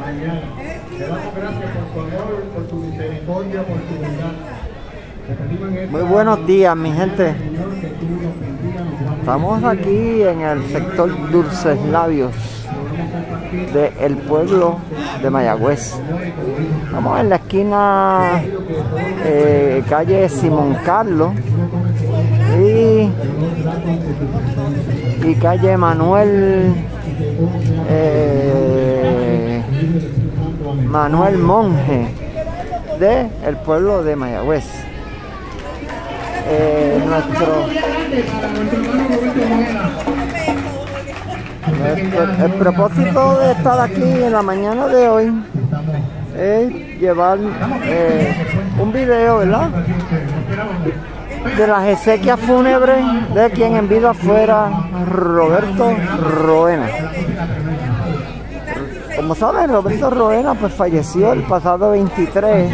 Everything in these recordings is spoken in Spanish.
Te damos gracias por tu amor, por tu misericordia, por tu bondad. Muy buenos días, mi gente. Estamos aquí en el sector Dulces Labios del pueblo de Mayagüez. Estamos en la esquina calle Simón Carlos y calle Manuel Monje del pueblo de Mayagüez. El propósito de estar aquí en la mañana de hoy es llevar un video, ¿verdad?, de las exequias fúnebres de quien en vida fuera Roberto Roena. Como saben, Roberto Roena pues falleció el pasado 23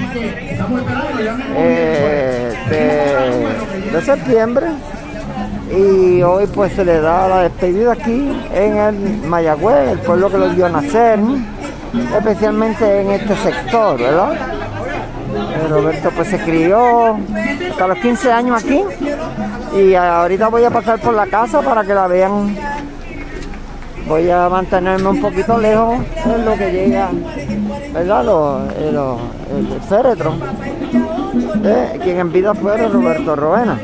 de septiembre, y hoy pues se le da la despedida aquí en el Mayagüez, el pueblo que lo vio nacer, especialmente en este sector, ¿verdad? Roberto pues se crió hasta los 15 años aquí, y ahorita voy a pasar por la casa para que la vean. Voy a mantenerme un poquito lejos de lo que llega, ¿verdad?, el féretro de quien en vida fuera Roberto Roena.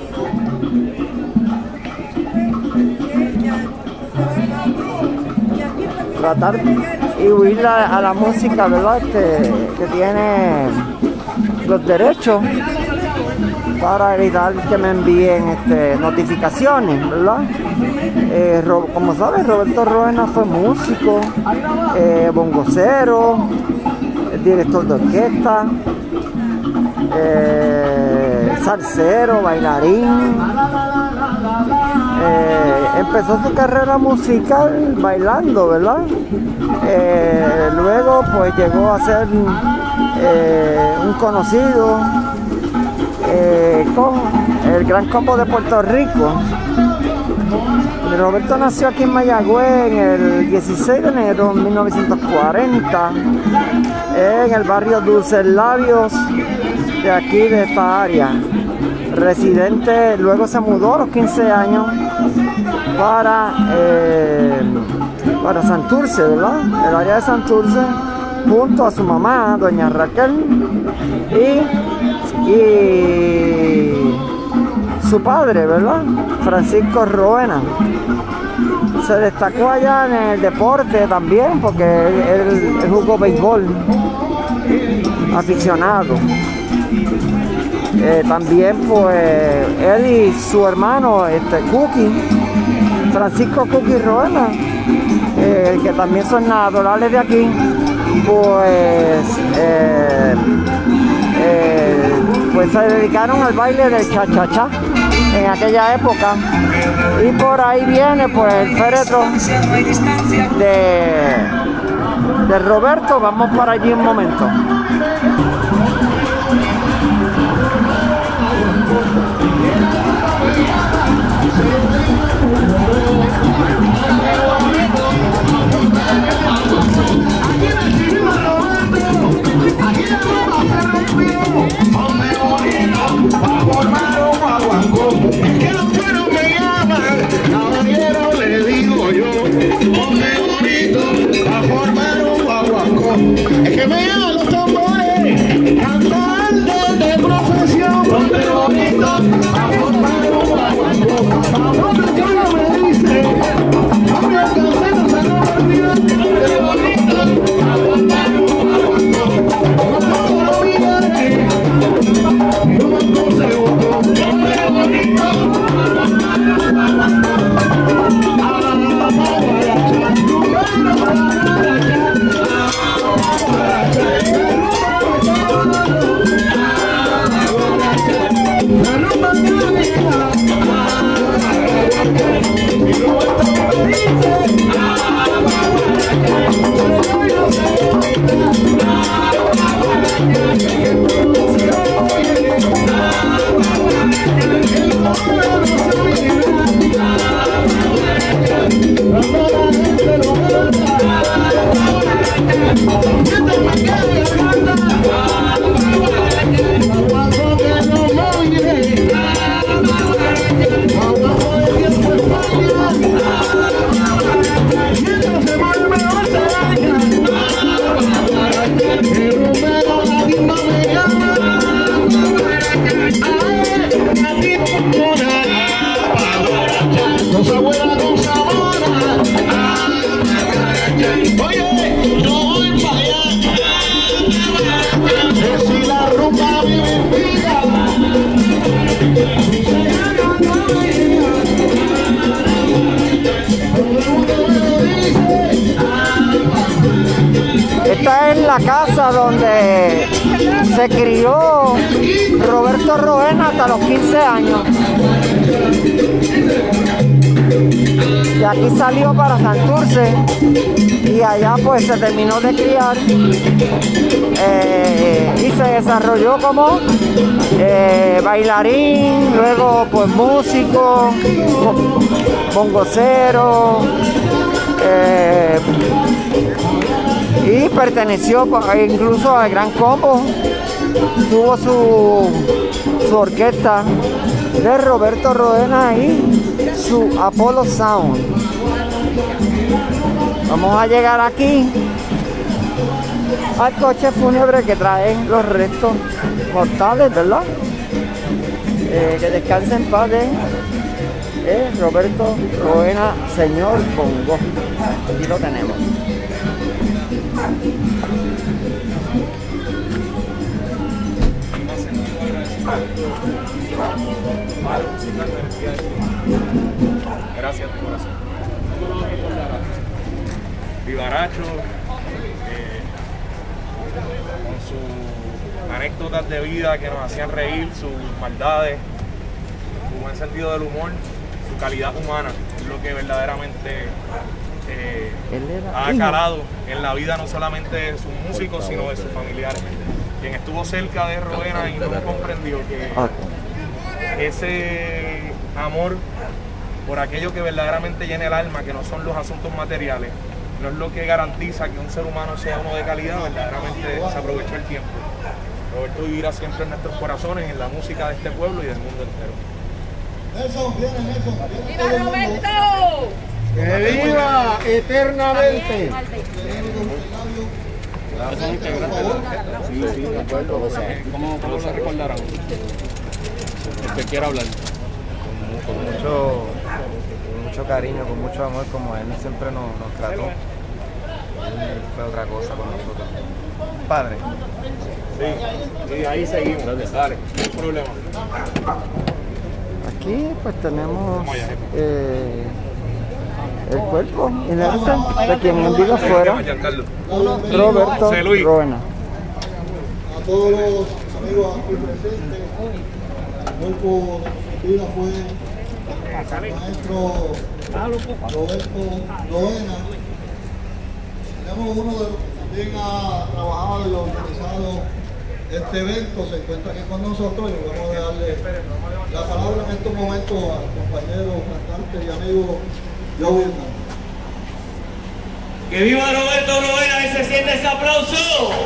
Tratar y huir a la música, ¿verdad?, que tiene los derechos, para evitar que me envíen notificaciones, ¿verdad? Como saben, Roberto Roena fue músico, bongocero, director de orquesta, salsero, bailarín. Empezó su carrera musical bailando, ¿verdad? Luego pues llegó a ser un conocido con el Gran Combo de Puerto Rico. Roberto nació aquí en Mayagüez en el 16 de enero de 1940, en el barrio Dulces Labios de aquí, de esta área. Residente, luego se mudó a los 15 años para Santurce, ¿verdad?, el área de Santurce, junto a su mamá, doña Raquel, y su padre, ¿verdad?, Francisco Roena. Se destacó allá en el deporte también, porque él jugó béisbol, aficionado. También pues él y su hermano Cookie, Francisco Cookie Roena, que también son naturales de aquí, pues se dedicaron al baile del cha-cha-cha en aquella época, y por ahí viene pues el féretro de Roberto. Vamos para allí un momento. Es que me llaman los tambores, cantantes de profesión, ponte bonito, a formar un guaguancó. Vamos a cara me dice, hombre, el cansero se nos olvida, ponte bonito, a formar un guaguancó. Como todo lo miraré, y un consejo, ponte bonito, a formar un guaguancó. A la guaracha, tu cara para la guaracha. Esta es la casa donde se crió Roberto Roena hasta los 15 años. Y aquí salió para Santurce y allá pues se terminó de criar y se desarrolló como bailarín, luego pues músico, bongocero, y perteneció incluso al Gran Combo. Tuvo su orquesta de Roberto Roena y su Apollo Sound. Vamos a llegar aquí al coche fúnebre que trae los restos mortales, ¿verdad? Que descanse en paz de Roberto Roena, señor Bongo. Aquí lo tenemos. Gracias de corazón. Vivaracho, con sus anécdotas de vida que nos hacían reír, sus maldades, su buen sentido del humor, su calidad humana, es lo que verdaderamente ha calado en la vida no solamente de sus músicos, sino de sus familiares. Quien estuvo cerca de Roena y no comprendió que ese amor por aquello que verdaderamente llena el alma, que no son los asuntos materiales, no es lo que garantiza que un ser humano sea uno de calidad, verdaderamente se aprovechó el tiempo. Roberto vivirá siempre en nuestros corazones, en la música de este pueblo y del mundo entero. ¡Viva Roberto! ¡Que viva eternamente! Sí, de acuerdo. ¿Cómo se recordarán? El que quiera hablar. Con mucho cariño, con mucho amor, como él siempre nos trató. Él fue otra cosa con nosotros. Padre. Sí, ahí seguimos. Dale, no hay problema. Aquí pues tenemos el cuerpo inerte de quien en vida fuera Roberto Roena. A todos los amigos aquí presentes, el cuerpo de vida fue el maestro Roberto Roena. Tenemos uno de los que también ha trabajado y organizado este evento, se encuentra aquí con nosotros y vamos a darle la palabra en estos momentos al compañero cantante y amigo Joe Wilman. ¡Que viva Roberto Roena! ¡Y se siente ese aplauso!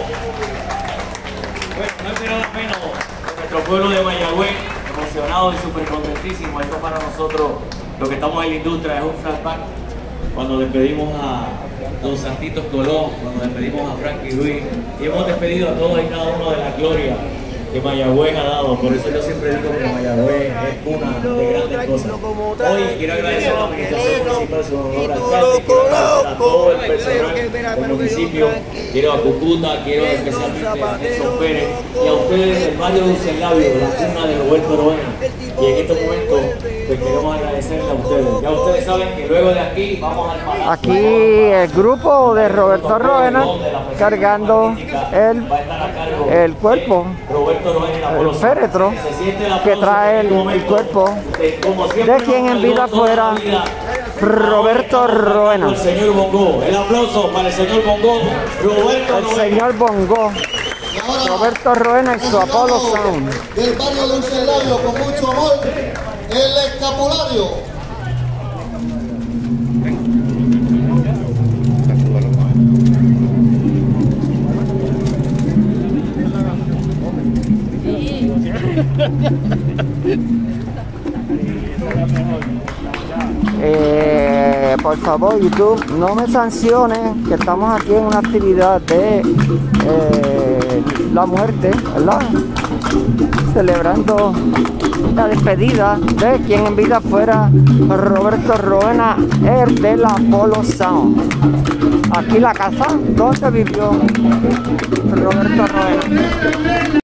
Bueno, no esperaba menos de nuestro pueblo de Mayagüez, emocionado y súper contentísimo. Esto para nosotros, lo que estamos en la industria, es un flashback. Cuando despedimos a Don Santitos Colón, cuando despedimos a Frankie Ruiz, y hemos despedido a todos y cada uno de la gloria que Mayagüez ha dado. Por eso yo siempre digo que Mayagüez es una de grandes cosas. Hoy quiero agradecer a la administración municipal, su honor alcalde, quiero agradecer a todo el personal del municipio, quiero a Cucuta, quiero especialmente a Nelson Pérez y a ustedes del barrio de Ucelabio, la cuna de Roberto Roena. Y en estos momentos pues queremos agradecerle a ustedes. Ya ustedes saben que luego de aquí vamos al palacio. Aquí el grupo de Roberto Roena cargando el cuerpo, el féretro que trae el cuerpo de quien en vida fuera Roberto Roena. El señor Bongo, el aplauso para el señor Bongo, El señor Bongo, Roberto Roena y su Apollo Sound. Del barrio de Ucelabio, con mucho amor, el escapulario. Por favor, YouTube, no me sanciones, que estamos aquí en una actividad de la muerte, ¿verdad? Celebrando la despedida de quien en vida fuera Roberto Roena, el del Apollo Sound. Aquí la casa donde vivió Roberto Roena.